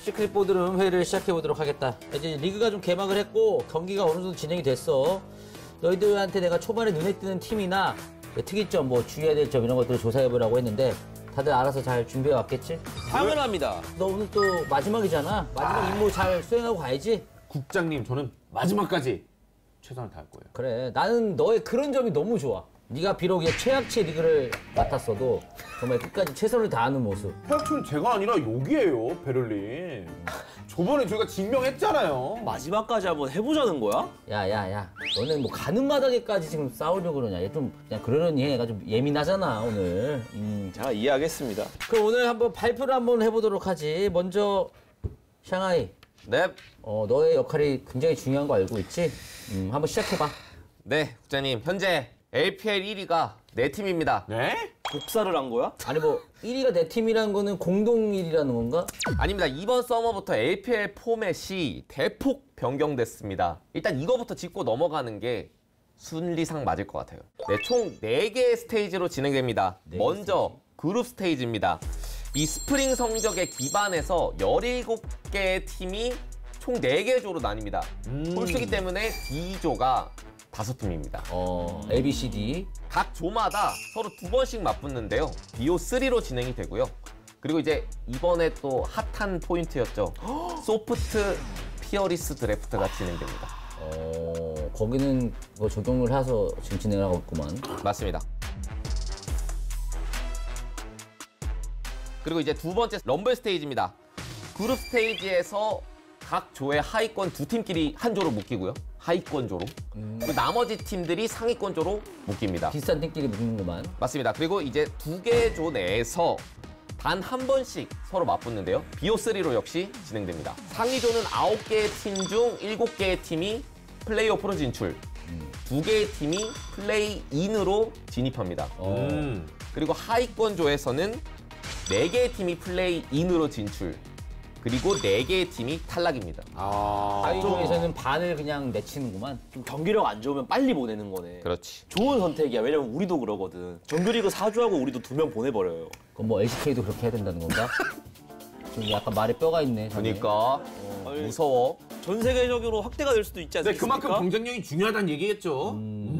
시크릿 보드룸 회의를 시작해보도록 하겠다. 이제 리그가 좀 개막을 했고 경기가 어느 정도 진행이 됐어. 너희들한테 내가 초반에 눈에 띄는 팀이나 특이점, 뭐 주의해야 될 점 이런 것들을 조사해보라고 했는데 다들 알아서 잘 준비해왔겠지? 당연합니다. 너 오늘 또 마지막이잖아. 마지막 임무 잘 수행하고 가야지. 국장님, 저는 마지막까지 최선을 다할 거예요. 그래, 나는 너의 그런 점이 너무 좋아. 네가 비록 이제 최악체 리그를 맡았어도 정말 끝까지 최선을 다하는 모습. 최악체는 제가 아니라 여기에요, 베를린. 저번에 저희가 증명했잖아요. 마지막까지 한번 해보자는 거야? 야야야, 너는 뭐 가는 마당에까지 지금 싸우려고 그러냐. 얘 좀 그냥 그러려니 얘가 좀 예민하잖아 오늘. 제가 이해하겠습니다. 그럼 오늘 한번 발표를 한번 해보도록 하지. 먼저 샹하이. 네. 너의 역할이 굉장히 중요한 거 알고 있지? 한번 시작해봐. 네, 국장님. 현재 LPL 1위가 내 팀입니다. 네? 복사를 한 거야? 아니 뭐 1위가 내 팀이라는 거는 공동 1위라는 건가? 아닙니다. 이번 서머부터 LPL 포맷이 대폭 변경됐습니다. 일단 이거부터 짚고 넘어가는 게 순리상 맞을 것 같아요. 네, 총 4개의 스테이지로 진행됩니다. 먼저 그룹 스테이지입니다. 이 스프링 성적에 기반해서 17개의 팀이 총 4개의 조로 나뉩니다. 홀수기 때문에 D조가 5팀입니다. A, B, C, D. 각 조마다 서로 2번씩 맞붙는데요. BO3로 진행이 되고요. 그리고 이제 이번에 또 핫한 포인트였죠. 소프트 피어리스 드래프트가 진행됩니다. 거기는 뭐 적용을 해서 지금 진행을 하고 있구만. 맞습니다. 그리고 이제 두 번째 럼블 스테이지입니다. 그룹 스테이지에서 각 조의 하위권 2팀끼리 한 조로 묶이고요. 하위권 조로. 그리고 나머지 팀들이 상위권 조로 묶입니다. 비슷한 팀끼리 묶는구만. 맞습니다. 그리고 이제 2개의 조 내에서 단 한 번씩 서로 맞붙는데요. BO3로 역시 진행됩니다. 상위조는 9개의 팀 중 7개의 팀이 플레이오프로 진출. 2개의 팀이 플레이인으로 진입합니다. 그리고 하위권 조에서는 4개의 팀이 플레이인으로 진출. 그리고 4개의 팀이 탈락입니다. 하위조에서는 반을 그냥 내치는구만. 좀 경기력 안 좋으면 빨리 보내는 거네. 그렇지. 좋은 선택이야. 왜냐면 우리도 그러거든. 정규리그 4주하고 우리도 2명 보내버려요. 그럼 뭐 LCK도 그렇게 해야 된다는 건가? 좀 약간 말에 뼈가 있네. 자네. 그러니까 무서워. 전 세계적으로 확대가 될 수도 있지 않습니까? 그만큼 경쟁력이 중요하다는 얘기겠죠.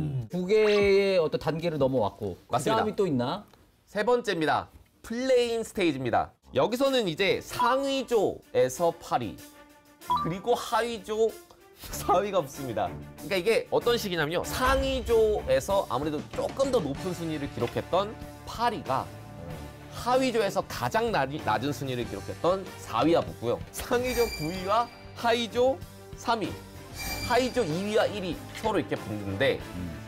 2개의 어떤 단계를 넘어왔고. 맞습니다. 그 다음이 또 있나? 세 번째입니다. 플레인 스테이지입니다. 여기서는 이제 상위조에서 8위, 그리고 하위조 4위가 없습니다. 그러니까 이게 어떤 식이냐면요. 상위조에서 아무래도 조금 더 높은 순위를 기록했던 8위가 하위조에서 가장 낮은 순위를 기록했던 4위와 붙고요. 상위조 9위와 하위조 3위, 하위조 2위와 1위 서로 이렇게 붙는데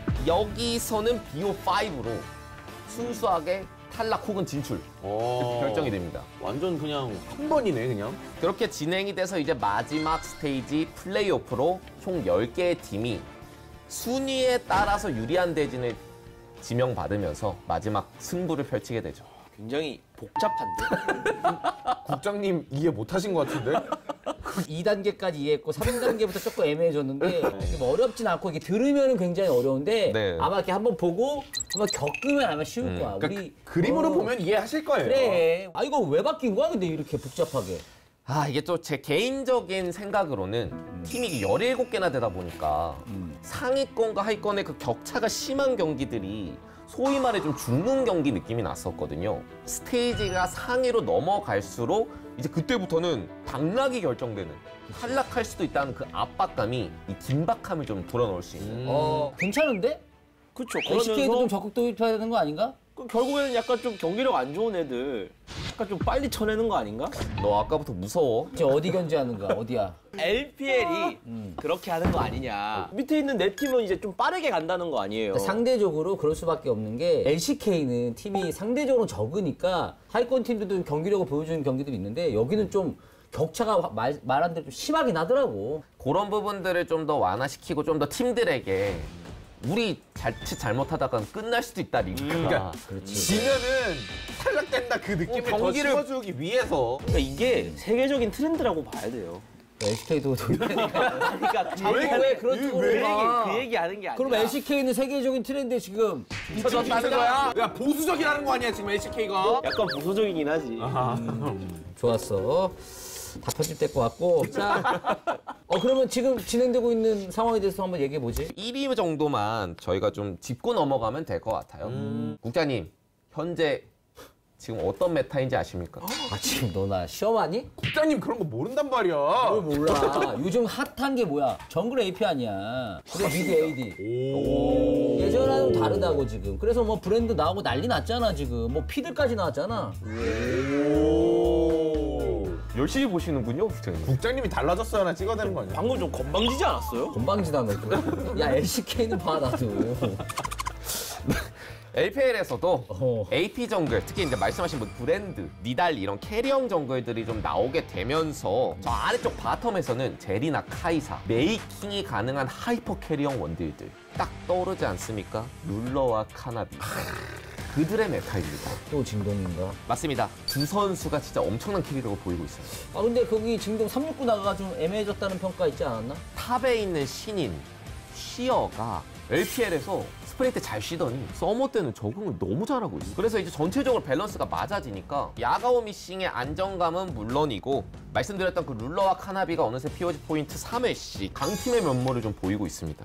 여기서는 BO5로 순수하게 탈락 혹은 진출 이렇게 결정이 됩니다. 완전 그냥 한 번이네, 그냥. 그렇게 진행이 돼서 이제 마지막 스테이지 플레이오프로 총 10개의 팀이 순위에 따라서 유리한 대진을 지명받으면서 마지막 승부를 펼치게 되죠. 굉장히 복잡한데? 국장님 이해 못하신 것 같은데? 2단계까지 이해했고 3단계부터 조금 애매해졌는데 좀 어렵진 않고 이게 들으면 굉장히 어려운데 네. 아마 이렇게 한번 보고 한번 겪으면 아마 쉬울 거야. 그러니까 우리 그림으로 보면 이해하실 거예요. 그래. 아 이거 왜 바뀐 거야? 근데 이렇게 복잡하게. 이게 또 제 개인적인 생각으로는 팀이 17개나 되다 보니까 상위권과 하위권의 그 격차가 심한 경기들이 소위 말해 좀 죽는 경기 느낌이 났었거든요. 스테이지가 상위로 넘어갈수록 이제 그때부터는 당락이 결정되는, 탈락할 수도 있다는 그 압박감이 이 긴박함을 좀 불어넣을 수 있는. 괜찮은데? 그쵸. LCK도 좀 그러면서 적극 도입해야 되는 거 아닌가? 결국에는 약간 좀 경기력 안 좋은 애들 약간 좀 빨리 쳐내는 거 아닌가? 너 아까부터 무서워. 이제 어디 견제하는 거야? 어디야? LPL이 그렇게 하는 거 아니냐. 밑에 있는 내 팀은 이제 좀 빠르게 간다는 거 아니에요. 상대적으로 그럴 수밖에 없는 게 LCK는 팀이 상대적으로 적으니까 하위권 팀들도 경기력을 보여주는 경기들이 있는데 여기는 좀 격차가 말한 대로 좀 심하긴 하더라고. 그런 부분들을 좀 더 완화시키고 좀 더 팀들에게 우리 자칫 잘못하다가 끝날 수도 있다, 리그가. 그러니까 그렇지. 지면은 탈락된다 그 느낌을 경기를 더 심어주기 위해서. 그러니까 이게 세계적인 트렌드라고 봐야 돼요. LCK도 도입하니까. 그러니까 왜 그런 쪽으로 가? 그 얘기 하는 게 아니라. 그럼 LCK는 세계적인 트렌드에 지금 미쳐졌다는 거야? 야, 보수적이라는 거 아니야, 지금 LCK가? 약간 보수적이긴 하지. 좋았어. 다 편집될 것 같고. 자, 그러면 지금 진행되고 있는 상황에 대해서 한번 얘기해 보지. 1위 정도만 저희가 좀 짚고 넘어가면 될 것 같아요. 국장님, 현재 지금 어떤 메타인지 아십니까? 아, 지금 너 나 시험하니? 국장님 그런 거 모른단 말이야. 뭘 몰라. 요즘 핫한 게 뭐야? 정글 AP 아니야. 그래 미드 AD. 예전하고는 다르다고 지금. 그래서 뭐 브랜드 나오고 난리 났잖아 지금. 뭐 피들까지 나왔잖아. 열심히 보시는군요, 국장님. 국장님이 달라졌어야 하나 찍어야 되는 거 아니야? 방금 좀 건방지지 않았어요? 건방지다 너. 야 LCK는 봐 나도. LPL에서도 어. AP 정글, 특히 이제 말씀하신 뭐 브랜드, 니달리 이런 캐리형 정글들이 좀 나오게 되면서 저 아래쪽 바텀에서는 제리나 카이사, 메이킹이 가능한 하이퍼 캐리형 원딜들 딱 떠오르지 않습니까? 룰러와 카나비. 그들의 메타입니다. 또 진동인가? 맞습니다. 두 선수가 진짜 엄청난 캐리라고 보이고 있어요. 아 근데 거기 진동 369 나가가 좀 애매해졌다는 평가 있지 않았나? 탑에 있는 신인 쉬어가 LPL에서 스프레이 잘 쉬더니 서머 때는 적응을 너무 잘하고 있어요. 그래서 이제 전체적으로 밸런스가 맞아지니까 야가오 미싱의 안정감은 물론이고 말씀드렸던 그 룰러와 카나비가 어느새 POG 포인트 3회씩 강팀의 면모를 좀 보이고 있습니다.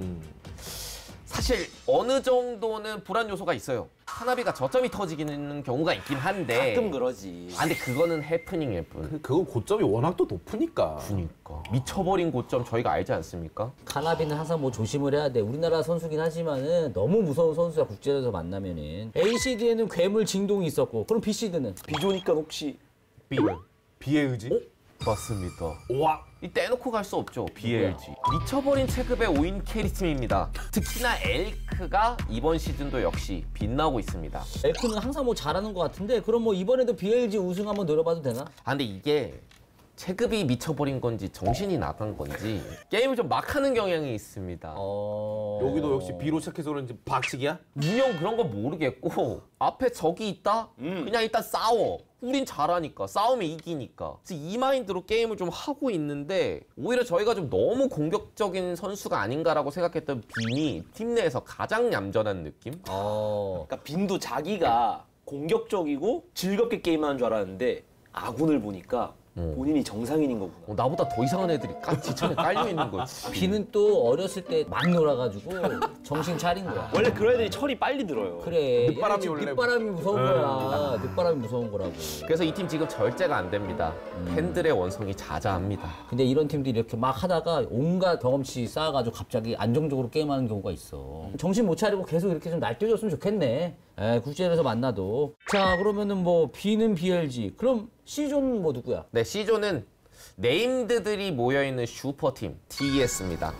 사실 어느 정도는 불안 요소가 있어요. 카나비가 저점이 터지는 경우가 있긴 한데 가끔 그러지. 근데 그거는 해프닝일 뿐. 그거 고점이 워낙 또 높으니까. 그러니까 미쳐버린 고점 저희가 알지 않습니까? 카나비는 항상 뭐 조심을 해야 돼. 우리나라 선수긴 하지만은 너무 무서운 선수가 국제에서 만나면은 A시드에는 괴물 진동이 있었고 그럼 B시드는? 비조니까 혹시 비의 의지? 맞습니다. 와. 이 떼놓고 갈 수 없죠. BLG. 미쳐버린 체급의 5인 캐리팀입니다. 특히나 엘크가 이번 시즌도 역시 빛나고 있습니다. 엘크는 항상 뭐 잘하는 것 같은데 그럼 뭐 이번에도 BLG 우승 한번 노려봐도 되나? 아 근데 이게 체급이 미쳐버린 건지 정신이 나간 건지 게임을 좀 막 하는 경향이 있습니다. 여기도 역시 B로 시작해서 그런지 박치기야? 운영 그런 거 모르겠고 앞에 적이 있다? 그냥 일단 싸워. 우린 잘하니까 싸우면 이기니까. 그래서 이 마인드로 게임을 좀 하고 있는데 오히려 저희가 좀 너무 공격적인 선수가 아닌가라고 생각했던 빈이 팀 내에서 가장 얌전한 느낌? 그러니까 빈도 자기가 공격적이고 즐겁게 게임하는 줄 알았는데 아군을 보니까 본인이 정상인인 거구나. 나보다 더 이상한 애들이 지천에 깔려 있는 거지. B는 또 어렸을 때 막 놀아가지고 정신 차린 거야. 원래 그런 애들이 철이 빨리 들어요. 그래. 늦바람이 얘네 지금 원래- 늦바람이 무서운 거야. 늦바람이 무서운 거라고. 그래서 이 팀 지금 절제가 안 됩니다. 팬들의 원성이 자자합니다. 근데 이런 팀들이 이렇게 막 하다가 온갖 경험치 쌓아가지고 갑자기 안정적으로 게임하는 경우가 있어. 정신 못 차리고 계속 이렇게 좀 날뛰어줬으면 좋겠네. 국제에서 만나도. 자, 그러면은 뭐 B는 BLG. 그럼 C존 뭐 누구야? 네, C조는 네임드들이 모여있는 슈퍼팀 TES입니다.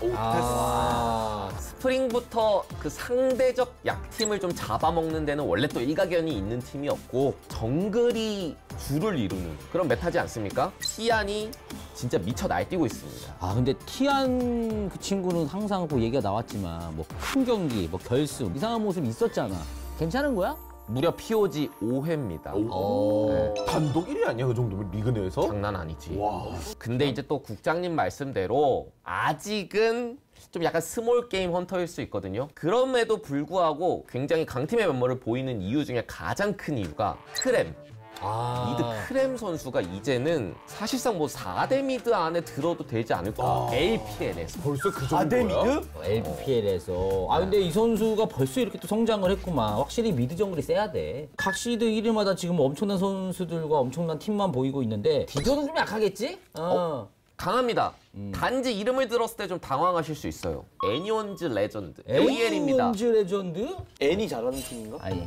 스프링부터 그 상대적 약팀을 좀 잡아먹는 데는 원래 또 일가견이 있는 팀이었고 정글이 주를 이루는 그런 메타지 않습니까? 티안이 진짜 미쳐 날뛰고 있습니다. 아 근데 티안 그 친구는 항상 그 얘기가 나왔지만 뭐 큰 경기, 뭐 결승 이상한 모습 있었잖아. 괜찮은 거야? 무려 POG 5회입니다. 단독 1위 아니야 그 정도면 리그 내에서? 장난 아니지. 와. 근데 이제 또 국장님 말씀대로 아직은 좀 약간 스몰 게임 헌터일 수 있거든요. 그럼에도 불구하고 굉장히 강팀의 면모를 보이는 이유 중에 가장 큰 이유가 크렘. 미드 크렘 선수가 이제는 사실상 뭐 4대 미드 안에 들어도 되지 않을까. LPL에서. 벌써 그 정도야? 미드? LPL에서. 아 근데 이 선수가 벌써 이렇게 또 성장을 했구만. 확실히 미드 정글이 세야 돼. 각 시드 1위마다 지금 엄청난 선수들과 엄청난 팀만 보이고 있는데 D조는 좀 약하겠지? 강합니다. 단지 이름을 들었을 때 좀 당황하실 수 있어요. 애니원즈 레전드. AL입니다. 에이온즈 레전드? 애니 잘하는 팀인가? 아니.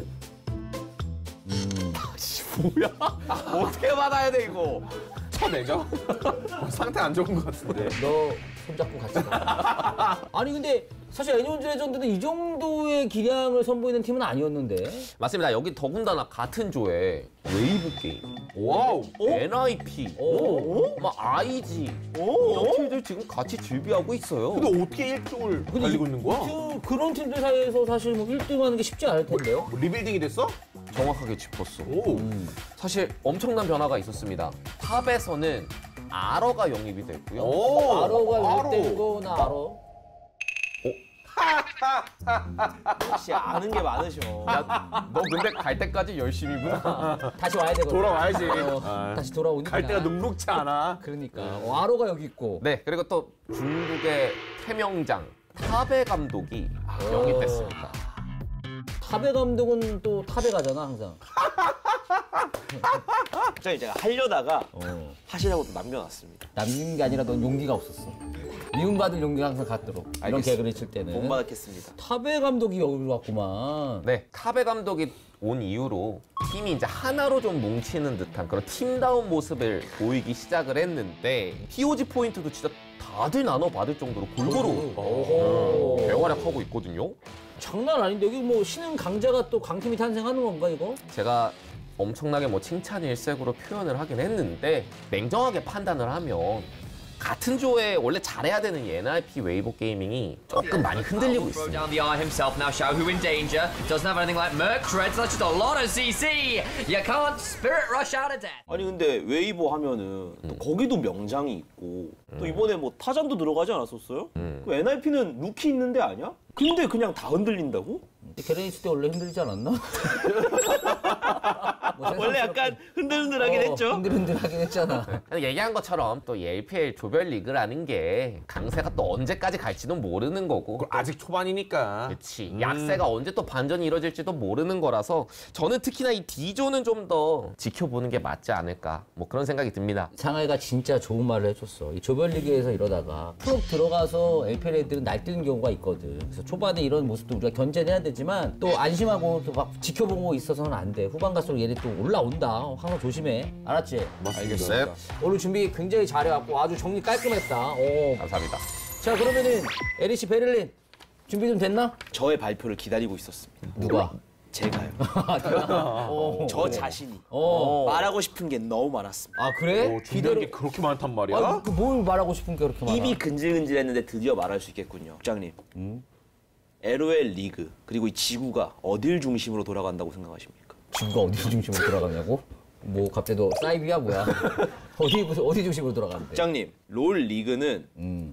뭐야? 어떻게 받아야 돼 이거? 쳐내죠? 상태 안 좋은 것 같은데. 너 손잡고 같이 가. 아니 근데 사실 애니온즈 레전드는 이 정도의 기량을 선보이는 팀은 아니었는데. 맞습니다. 여기 더군다나 같은 조에 웨이브 게임, 와우. NIP, 막 IG 이런 팀들 지금 같이 즐비하고 있어요. 근데 어떻게 1등을 달리고 있는 거야? 그런 팀들 사이에서 사실 뭐 1등 하는 게 쉽지 않을 텐데요. 뭐 리빌딩이 됐어? 정확하게 짚었어. 오. 사실 엄청난 변화가 있었습니다. 탑에서는 아러가 영입이 됐고요. 오. 아로가 아로. 왜 된 거나 알아? 역시 아는 게 많으셔. 야, 너 근데 갈 때까지 열심히구나. 다시 와야 되거든. 돌아와야지. 다시 돌아오니까. 갈 때가 눅눅치 않아. 그러니까. 와로가 여기 있고. 네, 그리고 또 중국의 태명장 타베 감독이 영입됐습니다. 타베 감독은 또 타베 가잖아, 항상. 갑자기 제가 하려다가 어. 하시라고 또 남겨놨습니다. 남긴 게 아니라 넌 용기가 없었어. 미움받을 용기가 항상 갖도록. 이런 알겠습니다. 개그를 칠 때는. 못 받았겠습니다. 타베 감독이 여기로 왔구만. 네, 타베 감독이 온 이후로 팀이 이제 하나로 좀 뭉치는 듯한 그런 팀다운 모습을 보이기 시작을 했는데 POG 포인트도 진짜 다들 나눠받을 정도로 골고루 오호. 대활약하고 있거든요. 장난 아닌데 여기 뭐 신흥 강자가 또 강팀이 탄생하는 건가 이거? 제가 엄청나게 뭐 칭찬 일색으로 표현을 하긴 했는데 냉정하게 판단을 하면 같은 조에 원래 잘해야 되는 이 NIP 웨이보 게이밍이 조금 많이 흔들리고 Throw 있습니다. down the eye himself now. Xiaohu in danger. Doesn't have anything like Merc Treads. That's just a lot of CC. You can't spirit rush out of death. 아니 근데 웨이보 하면은 또 거기도 명장이 있고 또 이번에 뭐 타잔도 들어가지 않았었어요? 그 NIP는 루키 있는데 아니야? 근데 그냥 다 흔들린다고? 게렌 있을 때 원래 힘들지 않았나? 뭐 원래 약간 흔들흔들하긴 했죠. 흔들흔들하긴 했잖아. 근데 얘기한 것처럼 또 이 LPL 조별 리그라는 게 강세가 또 언제까지 갈지도 모르는 거고 아직 초반이니까. 그렇지. 약세가 언제 또 반전이 이뤄질지도 모르는 거라서 저는 특히나 이 D조는 좀 더 지켜보는 게 맞지 않을까 뭐 그런 생각이 듭니다. 상하이가 진짜 좋은 말을 해줬어. 이 조별리그에서 이러다가 프로 들어가서 LPL 애들은 날뛰는 경우가 있거든. 그래서 초반에 이런 모습도 우리가 견제해야 되지만 또 안심하고 이렇게 막 지켜보고 있어서는 안 돼. 후반 갈수록 얘네 또 올라온다. 항상 조심해. 알았지? 알겠어요. 네. 오늘 준비 굉장히 잘해왔고 아주 정리 깔끔했다. 오. 감사합니다. 자 그러면은 LEC 베를린 준비 좀 됐나? 저의 발표를 기다리고 있었습니다. 누가? 제가요. 어. 저 자신이 말하고 싶은 게 너무 많았습니다. 아 그래? 준비한 게 그렇게 많단 말이야? 아, 뭘 말하고 싶은 게 그렇게 많아? 입이 근질근질했는데 드디어 말할 수 있겠군요. 국장님. LOL 리그 그리고 이 지구가 어딜 중심으로 돌아간다고 생각하십니까? 지구가 어디 중심으로 돌아가냐고? 뭐 갑자기 너 사이비야 뭐야? 어디 중심으로 돌아가는데? 국장님, 롤 리그는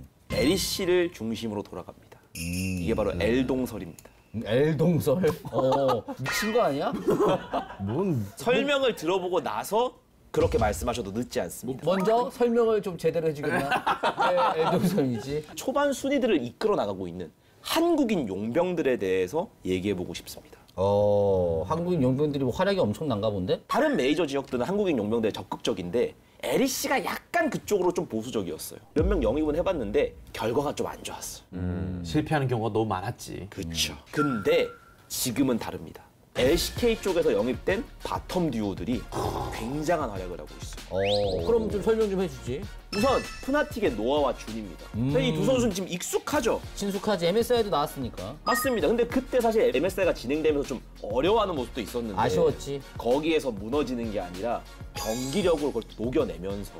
LEC를 중심으로 돌아갑니다. 이게 바로 L동설입니다. L동설? 미친 거 아니야? 뭔 설명을 들어보고 나서 그렇게 말씀하셔도 늦지 않습니다. 먼저 설명을 좀 제대로 해주겠나? 네, L동설이지. 초반 순위들을 이끌어 나가고 있는 한국인 용병들에 대해서 얘기해보고 싶습니다. 한국인 용병들이 뭐 활약이 엄청난가 본데? 다른 메이저 지역들은 한국인 용병들에 적극적인데 LEC가 약간 그쪽으로 좀 보수적이었어요. 몇 명 영입은 해봤는데 결과가 좀 안 좋았어. 실패하는 경우가 너무 많았지. 그렇죠. 근데 지금은 다릅니다. LCK 쪽에서 영입된 바텀 듀오들이 굉장한 활약을 하고 있어요. 그럼 좀 설명 좀 해주지. 우선 푸나틱의 노아와 준입니다. 이 두 선수는 지금 익숙하죠? 친숙하지. MSI도 나왔으니까. 맞습니다. 근데 그때 사실 MSI가 진행되면서 좀 어려워하는 모습도 있었는데 아쉬웠지. 거기에서 무너지는 게 아니라 경기력으로 그걸 녹여내면서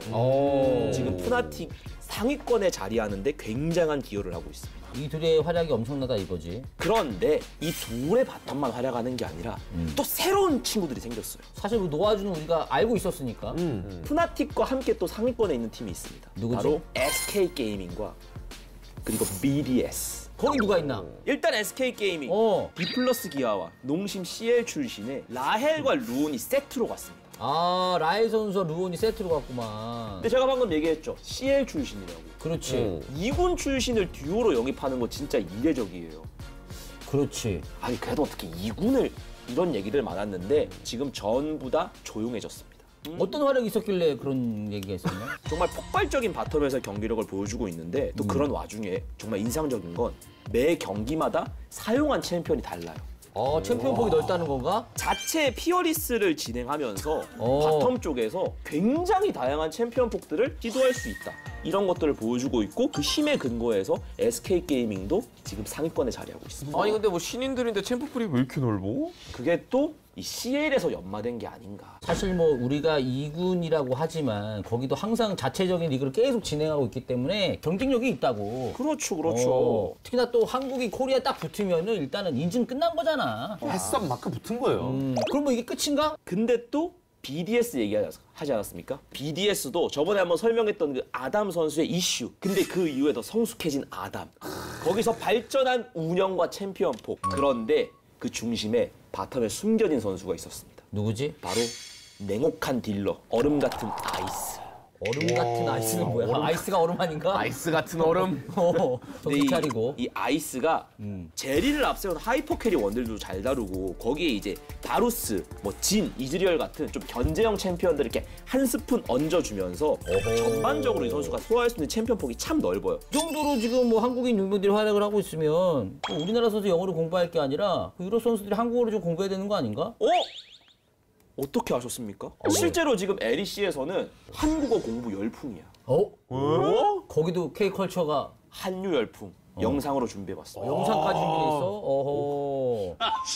지금 푸나틱 상위권에 자리하는데 굉장한 기여를 하고 있습니다. 이 둘의 활약이 엄청나다 이거지. 그런데 이 둘의 바텀만 활약하는 게 아니라 또 새로운 친구들이 생겼어요. 사실 뭐 노아주는 우리가 알고 있었으니까. 푸나틱과 함께 또 상위권에 있는 팀이 있습니다. 누구지? 바로 SK 게이밍과 그리고 BDS. 거기 누가 있나? 일단 SK 게이밍 디플러스 기아와 농심 CL 출신의 라헬과 루온이 세트로 갔습니다. 아 라일 선수와 루온이 세트로 갔구만. 근데 제가 방금 얘기했죠. CL 출신이라고. 그렇지. 2군 출신을 듀오로 영입하는 거 진짜 이례적이에요. 그렇지. 아니 그래도 어떻게 2군을 이런 얘기들 많았는데 지금 전부 다 조용해졌습니다. 어떤 활약이 있었길래 그런 얘기가 있었나? 정말 폭발적인 바텀에서 경기력을 보여주고 있는데 또 그런 와중에 정말 인상적인 건 매 경기마다 사용한 챔피언이 달라요. 챔피언 폭이 넓다는 건가? 자체 피어리스를 진행하면서 어. 바텀 쪽에서 굉장히 다양한 챔피언 폭들을 시도할 수 있다. 이런 것들을 보여주고 있고 그 힘에 근거해서 SK 게이밍도 지금 상위권에 자리하고 있습니다. 아니 근데 뭐 신인들인데 챔프풀이 왜 이렇게 넓어? 그게 또 이 CL에서 연마된 게 아닌가. 사실 뭐 우리가 2군이라고 하지만 거기도 항상 자체적인 리그를 계속 진행하고 있기 때문에 경쟁력이 있다고. 그렇죠, 그렇죠. 특히나 또 한국이 코리아 딱 붙으면은 일단은 인증 끝난 거잖아. 햇섭 마크 붙은 거예요. 그럼 뭐 이게 끝인가? 근데 또 BDS 얘기하자. 하지 않았습니까? BDS도 저번에 한번 설명했던 그 아담 선수의 이슈. 근데 그 이후에 더 성숙해진 아담. 거기서 발전한 운영과 챔피언폭. 그런데 그 중심에 바텀에 숨겨진 선수가 있었습니다. 누구지? 바로 냉혹한 딜러, 얼음 같은 아이스. 얼음 같은 아이스는 뭐야? 아이스가 얼음 아닌가? 아이스 같은 얼음. 정신 차리고. 이 아이스가 제리를 앞세운 하이퍼 캐리 원딜도 잘 다루고 거기에 이제 바루스, 뭐 진, 이즈리얼 같은 좀 견제형 챔피언들을 이렇게 한 스푼 얹어주면서 전반적으로 이 선수가 소화할 수 있는 챔피언 폭이 참 넓어요. 이 정도로 지금 뭐 한국인 용병들이 활약을 하고 있으면 또 우리나라 선수 영어를 공부할 게 아니라 그 유럽 선수들이 한국어를 좀 공부해야 되는 거 아닌가? 어떻게 아셨습니까? 실제로 지금 LEC에서는 한국어 공부 열풍이야. 거기도 K컬처가 한류 열풍. 영상으로 준비해봤습니다. 영상까지 준비했어? 어허.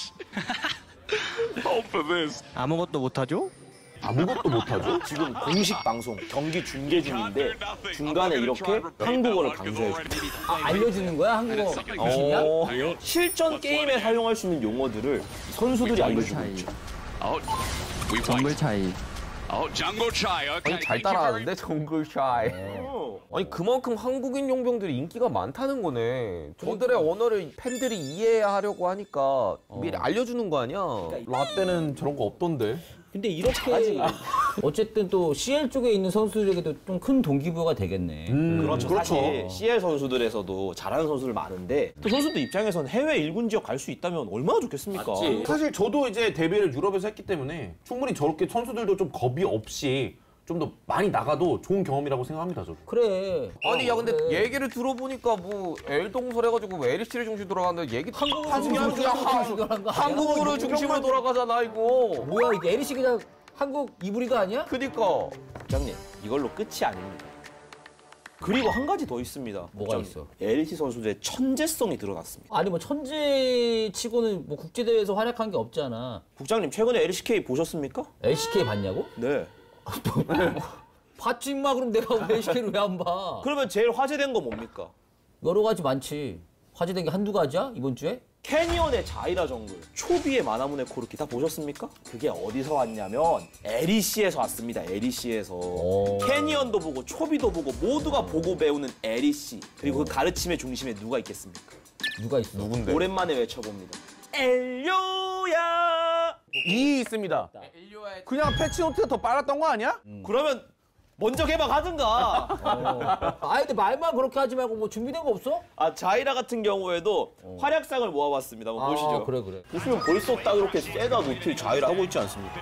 아무것도 못하죠? 아무것도 못하죠? 지금 공식 방송, 경기 중계 중인데 중간에 이렇게 한국어를 강조해줍니다. 알려주는 거야? 한국어 교실이야? 실전 게임에 사용할 수 있는 용어들을 선수들이 알려주고 있죠. 정글 차이. 아니 잘 따라하는데 정글 샤이. 아니 그만큼 한국인 용병들이 인기가 많다는 거네. 저들의 언어를 팬들이 이해하려고 하니까 미리 알려주는 거 아니야? 라떼는 저런 거 없던데. 근데 이렇게 어쨌든 또 CL 쪽에 있는 선수들에게도 좀 큰 동기부여가 되겠네. 그렇죠. 사실 CL 선수들에서도 잘하는 선수들 많은데 또 선수들 입장에서는 해외 1군 지역 갈 수 있다면 얼마나 좋겠습니까? 사실 저도 이제 데뷔를 유럽에서 했기 때문에 충분히 저렇게 선수들도 좀 겁이 없이 좀 더 많이 나가도 좋은 경험이라고 생각합니다, 저도. 그래. 아니 야 근데 그래. 얘기를 들어보니까 뭐 L동설 해가지고 뭐 LEC를 중심 돌아가는데 얘기 한국어로 한국어로 중심으로 돌아가잖아 이거. 뭐야 이게 에리시 그냥 한국 이브리가 아니야? 그니까. 부장님, 이걸로 끝이 아닙니다. 그리고 한 가지 더 있습니다. 뭐가 부장님. 있어? LEC 선수들의 천재성이 드러났습니다. 아니 뭐 천재치고는 뭐 국제대회에서 활약한 게 없잖아. 국장님, 최근에 LCK 보셨습니까? LCK 봤냐고? 네. 봤지 임마. 그럼 내가 왜 LCK를 왜 안 봐? 그러면 제일 화제된 건 뭡니까? 여러 가지 많지. 화제된 게 한두 가지야? 이번 주에? 캐니언의 자이라 정글, 초비의 마나문의 코르키 다 보셨습니까? 그게 어디서 왔냐면 LEC에서 왔습니다. LEC에서 캐니언도 보고 초비도 보고 모두가 보고 배우는 LEC. 그리고 그 가르침의 중심에 누가 있겠습니까? 누가 있어? 누군데? 오랜만에 외쳐봅니다. 엘료야. 이 있습니다. 그냥 패치노트가 더 빨랐던 거 아니야? 그러면 먼저 개방하든가. 아니 근데 말만 그렇게 하지 말고 뭐 준비된 거 없어? 아, 자이라 같은 경우에도 활약상을 모아봤습니다. 한번 보시죠. 그래. 보시면 벌써 딱 이렇게 세다 노틸 자이라 하고 있지 않습니까?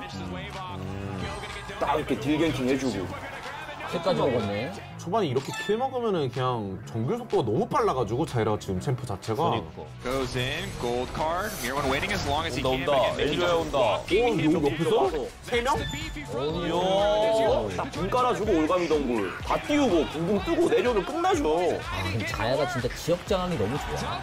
딱 이렇게 딜갱킹 해주고. 끝까지 먹었네. 초반에 이렇게 킬 먹으면은 그냥 정글 속도가 너무 빨라가지고 자이라가 지금 챔프 자체가. Goes in, gold card. Mirawan waiting as long as he can. 온다. but again, 엘조야 온다. 여기 옆에서? 세 명? 이야, 딱붕 깔아주고 올가미 덩굴. 다 띄우고 붕붕 뜨고 내려도 끝나죠. 아 근데 자야가 진짜 지역 장악이 너무 좋아.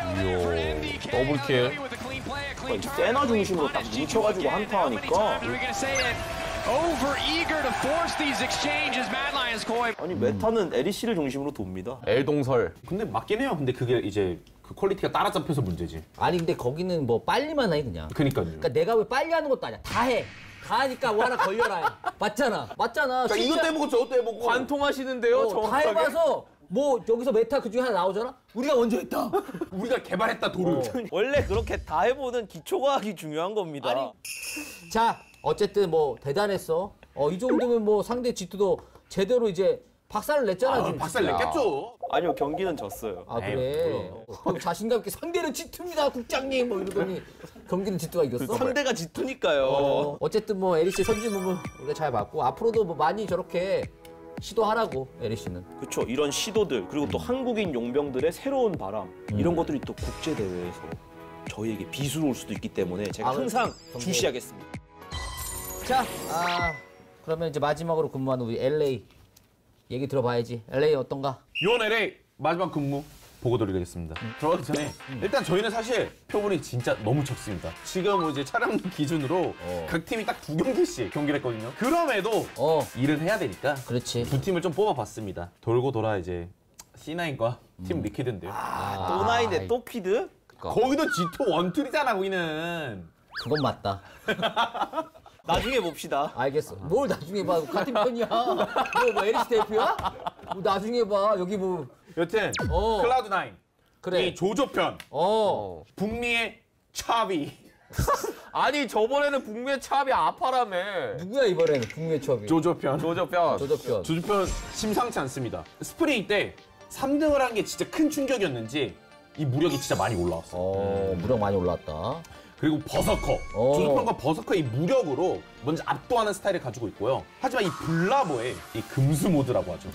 더블킬. 세나 중심으로 딱 뭉쳐가지고 한타하니까. We're gonna say it. Over eager to force these exchanges. Mad Lions Koi. 아니 메타는 LEC를 중심으로 돕니다. L동설. 근데 맞긴 해요. 근데 그게 이제 그 퀄리티가 따라잡혀서 문제지. 아니 근데 거기는 뭐 빨리만 해 그냥. 그니까요. 그러니까 내가 왜 빨리 하는 것도 아니야. 다 해. 다 하니까 뭐 하나 걸려라. 맞잖아. 그러니까 이것도 해보고 저것도 해보고. 관통하시는데요, 다 정확하게. 해봐서 뭐 여기서 메타 그 중에 하나 나오잖아? 우리가 먼저 했다. 우리가 개발했다 도를. 원래 그렇게 다 해보는 기초과학이 중요한 겁니다. 아니, 자 어쨌든 뭐 대단했어. 이 정도면 뭐 상대 G2도 제대로 이제 박살을 냈잖아. 지금. 박살 냈겠죠. 아니요, 경기는 졌어요. 아 그래. 그럼 자신감 있게 상대는 G2입니다 국장님 뭐 이러더니 경기는 G2가 이겼어. 상대가 G2니까요. 어쨌든 뭐 LEC 선진부분 우리가 잘 봤고 앞으로도 뭐 많이 저렇게 시도하라고 LEC는. 그렇죠. 이런 시도들 그리고 또 한국인 용병들의 새로운 바람 이런 것들이 또 국제 대회에서 저희에게 비수로 올 수도 있기 때문에 제가 항상 주시하겠습니다. 자, 그러면 이제 마지막으로 근무하는 우리 LA 얘기 들어봐야지. LA 어떤가? 유원 LA 마지막 근무 보고 드리겠습니다. 들어가기 전에 일단 저희는 사실 표본이 진짜 너무 적습니다. 지금 이제 촬영 기준으로 각 팀이 딱 2경기씩 경기를 했거든요. 그럼에도 일은 해야 되니까 그렇지. 두 팀을 좀 뽑아봤습니다. 돌고 돌아 이제 C9과 팀 리퀴드인데요. 또 나인데 또 퀴드? 거기도 G2 원툴이잖아, 거기는. 그건 맞다. 나중에 봅시다. 알겠어. 뭘 나중에 봐. 같은 편이야. 뭐 LC 대표야? 뭐 나중에 봐. 여기 뭐. 여튼 어. 클라우드9 그래. 이 조조편 북미의 차비. 아니 저번에는 북미의 차비 아파라며. 누구야 이번에는 북미의 추억이. 조조편. 조조편. 조조편. 조조편 심상치 않습니다. 스프링 때 3등을 한 게 진짜 큰 충격이었는지 이 무력이 진짜 많이 올라왔어. 무력 많이 올랐다. 그리고 버서커. 조조편과 버서커의 이 무력으로 먼저 압도하는 스타일을 가지고 있고요. 하지만 이 블라버의 이 금수 모드라고 하죠.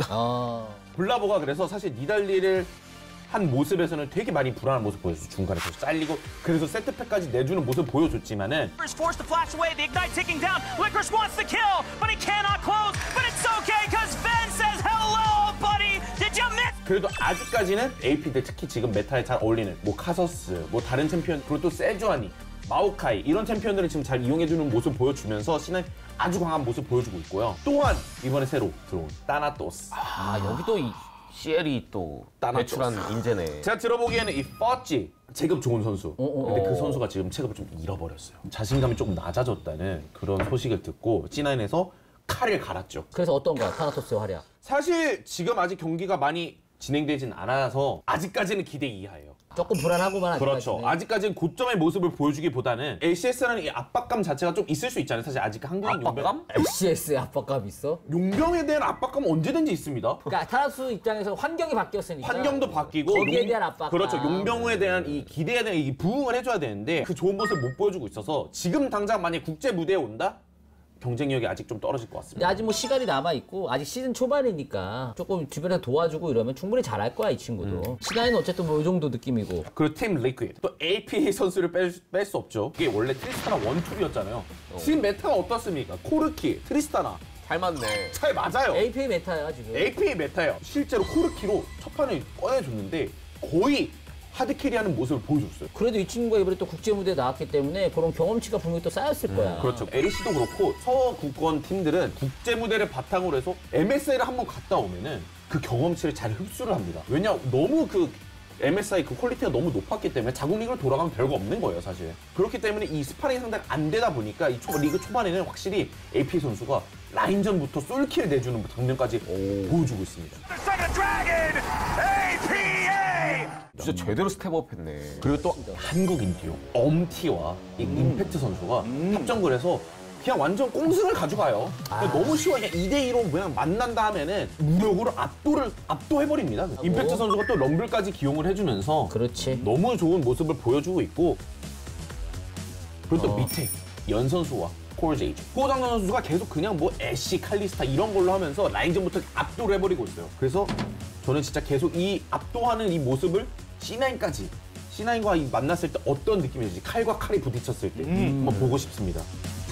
블라버가 그래서 사실 니달리를 한 모습에서는 되게 많이 불안한 모습 보여줬어. 중간에서 잘리고 그래서 세트팩까지 내주는 모습 보여줬지만은 Forced to flash away, the ignite ticking down. Licorice wants the kill, but he cannot close. But it's okay, because Ven says, hello, buddy. Did you miss? 그래도 아직까지는 AP들 특히 지금 메타에 잘 어울리는 뭐 카서스, 뭐 다른 챔피언, 그리고 또 세주아니, 마오카이 이런 챔피언들을 지금 잘 이용해주는 모습 보여주면서 신은 아주 강한 모습 보여주고 있고요. 또한 이번에 새로 들어온 따나토스. 여기도 이 CL이 또 배출한 인재네. 제가 들어보기에는 이 퍼지 체급 좋은 선수. 근데 그 선수가 지금 체급을 좀 잃어버렸어요. 자신감이 조금 낮아졌다는 그런 소식을 듣고 C9에서 칼을 갈았죠. 그래서 어떤 거야 타나토스의 활약? 사실 지금 아직 경기가 많이 진행되진 않아서 아직까지는 기대 이하예요. 조금 불안하고만 그렇죠. 아직까지는. 아직까지는 고점의 모습을 보여주기보다는 LCS라는 이 압박감 자체가 좀 있을 수 있잖아요. 사실 아직 한국인 압박감? LCS에 압박감 있어? 용병에 대한 압박감은 언제든지 있습니다. 그러니까 타나토스 입장에서 환경이 바뀌었으니까 환경도 바뀌고 거기에 대한 압박감. 그렇죠. 용병우에 대한 이 기대에 대한 이 부응을 해줘야 되는데 그 좋은 모습을 못 보여주고 있어서 지금 당장 만약 국제 무대에 온다? 경쟁력이 아직 좀 떨어질 것 근데 같습니다. 아직 뭐 시간이 남아있고 아직 시즌 초반이니까 조금 주변에서 도와주고 이러면 충분히 잘할 거야 이 친구도. 시간은 어쨌든 뭐 이 정도 느낌이고. 그리고 팀 리퀴드 또 APA 선수를 뺄 수 없죠. 이게 원래 트리스타나 1, 2였잖아요. 지금 메타가 어떻습니까? 코르키, 트리스타나 잘 맞네. 잘 맞아요. APA 메타야 지금. APA 메타예요. 실제로 코르키로 첫 판을 꺼내줬는데 거의 하드캐리하는 모습을 보여줬어요. 그래도 이 친구가 이번에 또 국제 무대에 나왔기 때문에 그런 경험치가 분명히 또 쌓였을 거야. 그렇죠. LEC도 그렇고 서구권 팀들은 국제 무대를 바탕으로 해서 MSI를 한번 갔다 오면은 그 경험치를 잘 흡수를 합니다. 왜냐 너무 그 MSI 그 퀄리티가 너무 높았기 때문에 자국 리그로 돌아가면 별거 없는 거예요, 사실. 그렇기 때문에 이 스파링 상대가 안 되다 보니까 이 리그 초반에는 확실히 AP 선수가 라인전부터 솔킬을 내주는 장면까지 보여주고 있습니다. 진짜 제대로 스텝업했네. 그리고 또 한국인 듀오 엄티와 이 임팩트 선수가 합정을 해서 그냥 완전 꽁승을 가져가요. 너무 쉬워. 그냥 2대2로 그냥 만난다 하면은 무력으로 압도해버립니다. 임팩트 선수가 또 럼블까지 기용을 해주면서 그렇지. 너무 좋은 모습을 보여주고 있고 그리고 또 밑에 연 선수와 콜제이지. 호장난 선수가 계속 그냥 뭐 애쉬, 칼리스타 이런 걸로 하면서 라인전부터 압도를 해버리고 있어요. 그래서 저는 진짜 계속 이 압도하는 이 모습을 C9까지 C9과 만났을 때 어떤 느낌이었지 칼과 칼이 부딪혔을 때 한번 보고 싶습니다.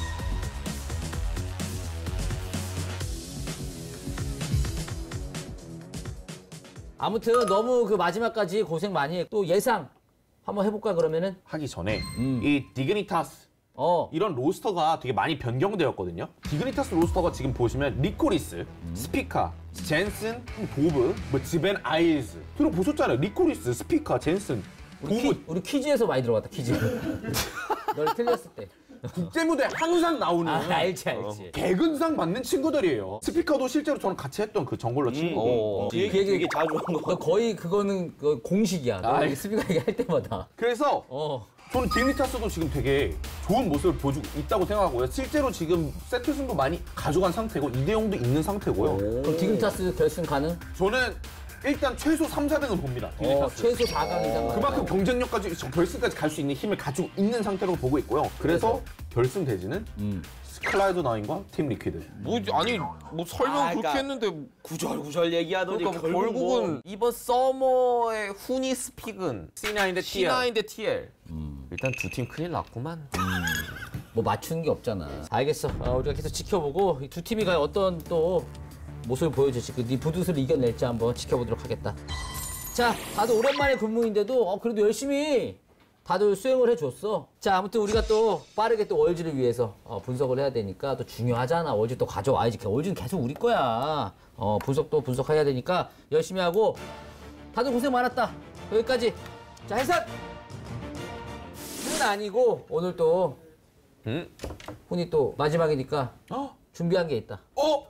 아무튼 너무 그 마지막까지 고생 많이 했고 또 예상 한번 해볼까 그러면은? 하기 전에 이 디그니타스 이런 로스터가 되게 많이 변경되었거든요. 디그니타스 로스터가 지금 보시면 리코리스, 스피카, 젠슨, 도브, 뭐 지벤 아일즈 들어보셨잖아요. 리코리스, 스피카, 젠슨, 도브. 우리 퀴즈에서 많이 들어갔다 퀴즈. 널 틀렸을 때. 국제무대 항상 나오는 알지. 개근상 받는 친구들이에요. 스피커도 실제로 저는 같이 했던 그 정글러 친구. 되게 자주 한 거. 너 거의 그거는 그 공식이야. 너 스피커 얘기할 때마다. 그래서 저는 디그니타스도 지금 되게 좋은 모습을 보여주고 있다고 생각하고요. 실제로 지금 세트승도 많이 가져간 상태고 2대0도 있는 상태고요. 그럼 디그니타스 결승 가능? 저는 일단 최소 3, 4등은 봅니다. 디그니타스. 최소 4강 이상. 그만큼 경쟁력까지 결승까지 갈 수 있는 힘을 가지고 있는 상태로 보고 있고요. 그래서 결승 대지는 클라우드 9과 팀 리퀴드. 뭐 아니 뭐 설명 그렇게 했는데 구절구절 얘기하더니 그러니까 결국은 결국은 이번 서머의 훈이 스픽은 C9 대 TL. C9 대 TL. 일단 두 팀 큰일 났구만. 뭐 맞추는 게 없잖아. 알겠어. 우리가 계속 지켜보고 이 두 팀이 과연 어떤 또 모습을 보여줄지 네 부두스를 이겨낼지 한번 지켜보도록 하겠다. 자, 다들 오랜만에 근무인데도 그래도 열심히 다들 수행을 해줬어. 자, 아무튼 우리가 또 빠르게 또 월즈를 위해서 분석을 해야 되니까 또 중요하잖아. 월즈 또 가져와야지. 월즈는 계속 우리 거야. 분석도 분석해야 되니까 열심히 하고 다들 고생 많았다. 여기까지. 자, 해산! 는 아니고 오늘 또 훈이 또 마지막이니까 준비한 게 있다.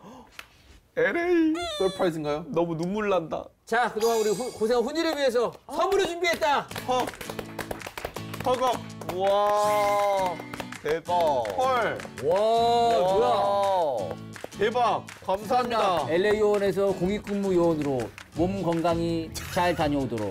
LA 서프라이즈인가요? 너무 눈물 난다. 자, 그동안 우리 고생한 훈이를 위해서 선물을 준비했다. 허걱. 우와, 대박. 헐. 와, 뭐야? 와. 대박. 감사합니다. LA 요원에서 공익근무 요원으로 몸 건강히 잘 다녀오도록.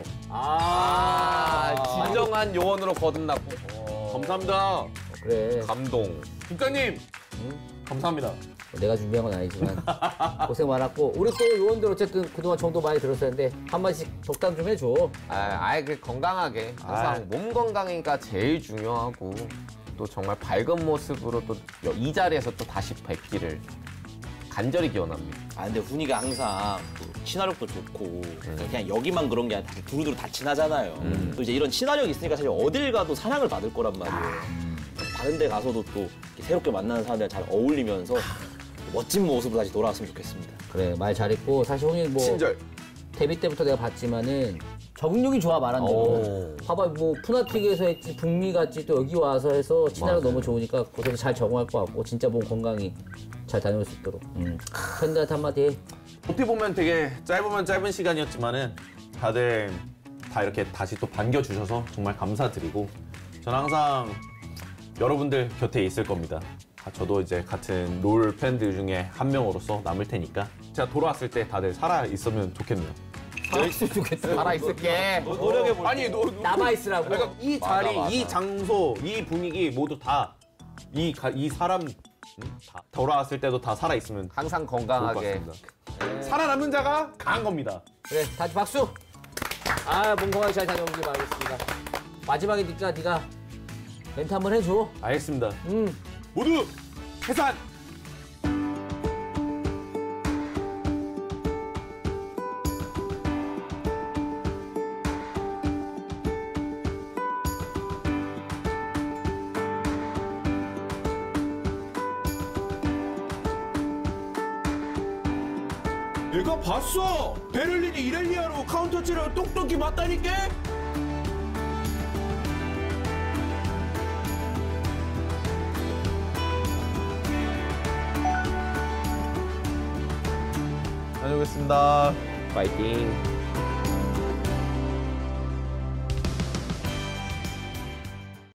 진정한 요원으로 거듭났고. 감사합니다. 그래. 감동. 국장님. 감사합니다. 내가 준비한 건 아니지만 고생 많았고 우리 또 요원들 어쨌든 그동안 정도 많이 들었었는데 한 마디씩 덕담 좀 해줘. 아예 그 건강하게 항상 몸 건강이니까 제일 중요하고 또 정말 밝은 모습으로 또 이 자리에서 또 다시 뵙기를 간절히 기원합니다. 아 근데 훈이가 항상 또 친화력도 좋고 그냥 여기만 그런 게 아니라 두루두루 다 친하잖아요. 또 이제 이런 친화력이 있으니까 사실 어딜 가도 사랑을 받을 거란 말이에요. 다른 데 가서도 또 이렇게 새롭게 만나는 사람들이랑 잘 어울리면서 멋진 모습으로 다시 돌아왔으면 좋겠습니다. 그래, 말 잘했고 사실 훈이 뭐 친절. 데뷔 때부터 내가 봤지만은 적응력이 좋아 말한대로. 봐봐 뭐 푸나틱에서 했지 북미 갔지 또 여기 와서 해서 친화력 너무 좋으니까 곳에서 잘 적응할 것 같고 진짜 몸 건강히 잘 다녀올 수 있도록. 팬들한테 한마디 해. 어떻게 보면 되게 짧으면 짧은 시간이었지만은 다들 다 이렇게 다시 또 반겨주셔서 정말 감사드리고 저는 항상 여러분들 곁에 있을 겁니다. 저도 이제 같은 롤 팬들 중에 한 명으로서 남을 테니까 제가 돌아왔을 때 다들 살아 있으면 좋겠네요. 살아있으면 좋겠다. 살아있을게. 노력해볼게. 아니 남아있으라고. 그러니까 이 자리, 맞아. 이 장소, 이 분위기 모두 다 이 사람 다 돌아왔을 때도 다 살아 있으면 항상 좋을 것 건강하게. 같습니다. 살아남은 자가 강한 겁니다. 그래, 다시 박수. 아, 몸 건강히 잘 다녀오길 바라겠습니다. 마지막이니까 네가 멘트 한번 해줘. 알겠습니다. 모두 해산. 내가 봤어! 베를린이 이렐리아로 카운터치를 똑똑히 맞다니까? 다녀오겠습니다. 파이팅.